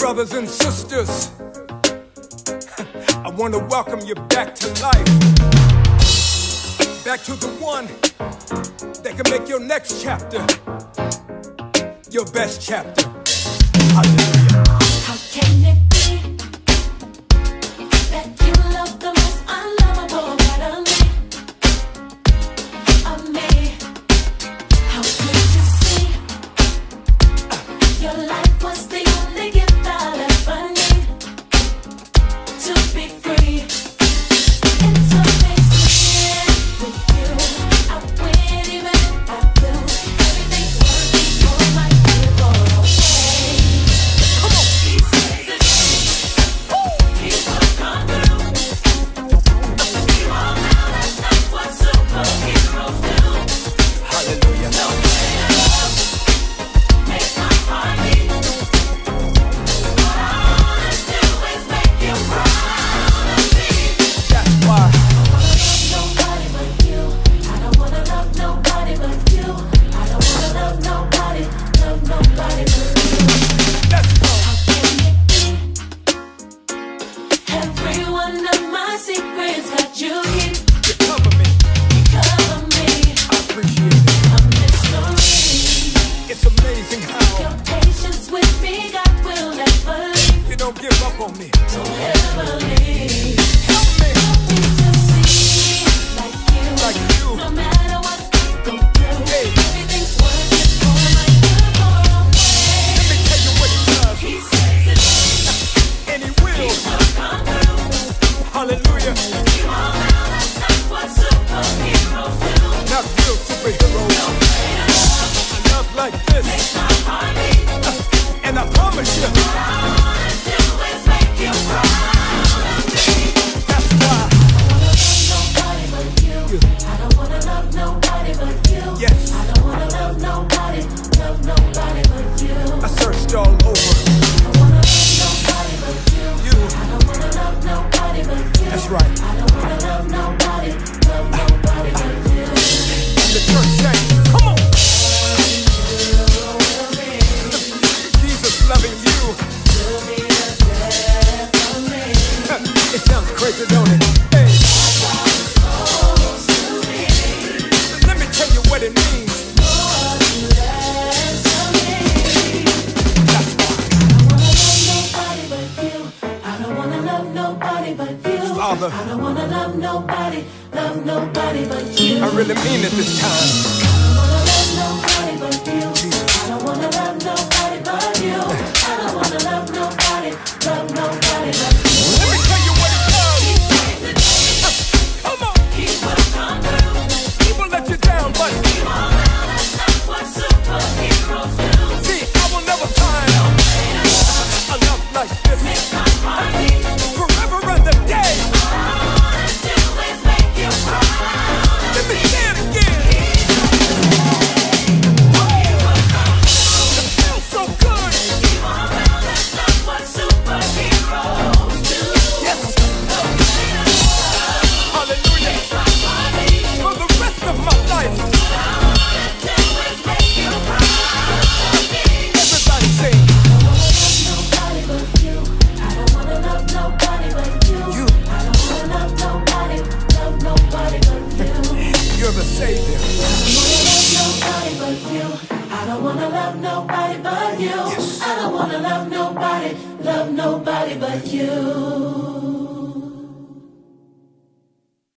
Brothers and sisters, I want to welcome you back to life. Back to the one that can make your next chapter your best chapter. Hallelujah. How can it be that you love the most unlovable part of me? How could you see your life was the only gift I'll ever need to be free? It's amazing with you. I win even if I lose. Everything's working for my good or okay. Come on, he said the truth. He will come through. You all know that's not what superheroes do. Hallelujah. No greater love makes my heart beat. What I wanna do is make you proud of me. That's why. Nobody but you. I don't wanna love nobody but you. I don't wanna love nobody but you. Let's go. How can it be? Every one of my secrets that you keep. You cover me. You cover me. I appreciate it. A mystery. It's amazing how Your patience with me, God will never leave. you don't give up on me. Don't ever leave. Help me. Me to see like Like you. you. No matter what I go through, Hey. everything's working for my good or okay. Let me tell you what he does. He said that And he will. he will come through. Hallelujah. You all know that's not what superheroes do. Not real superheroes. No greater love A love like this. makes my heart beat. And I promise you, What I wanna do is make you proud of me. that's why. Nobody but you. I don't wanna love nobody but you. Yes. I don't wanna love nobody but you. I searched all over. I wanna love nobody but you. You. I don't wanna love nobody but you. That's right. I don't wanna love nobody but you. And the church sang, come on. Jesus loving you. It sounds crazy, don't it? Hey. Let me tell you what it means. That's why. I don't wanna love nobody but you. Father. I don't wanna love nobody but you. I really mean it this time. I don't wanna love nobody but you. I don't wanna love nobody but you. I don't wanna love nobody but you. Let me tell you what it does. Come on. He will come through. He will let you down, but You all know that's not what superheroes do. see, I will never find a love like this. Makes my heart beat. Forever and the day. All I wanna do is make you proud. Let me say it again. It feels so good. You all know that's not what superheroes do. Yes. No greater love Hallelujah. makes my heart beat. For the rest of my life. All I wanna do is make you proud of me. Everybody sing. Nobody but you. I don't wanna love nobody but you. You. I don't wanna love nobody but you. You're the Savior. Nobody but you. I don't wanna love nobody but you. Yes. I don't wanna love nobody but you.